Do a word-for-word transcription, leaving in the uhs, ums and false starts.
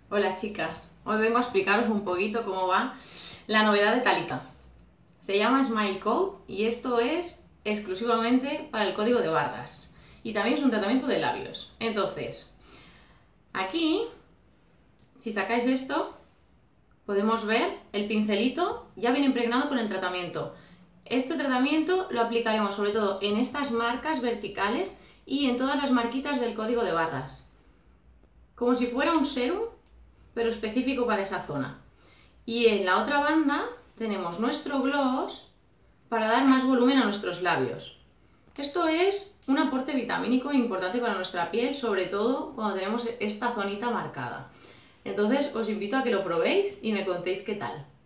Hola chicas, hoy vengo a explicaros un poquito cómo va la novedad de Talika. Se llama Smile Code y esto es exclusivamente para el código de barras y también es un tratamiento de labios. Entonces, aquí, si sacáis esto, podemos ver el pincelito ya viene impregnado con el tratamiento. Este tratamiento lo aplicaremos sobre todo en estas marcas verticales y en todas las marquitas del código de barras, como si fuera un serum, pero específico para esa zona. Y en la otra banda tenemos nuestro gloss para dar más volumen a nuestros labios. Esto es un aporte vitamínico importante para nuestra piel, sobre todo cuando tenemos esta zonita marcada. Entonces os invito a que lo probéis y me contéis qué tal.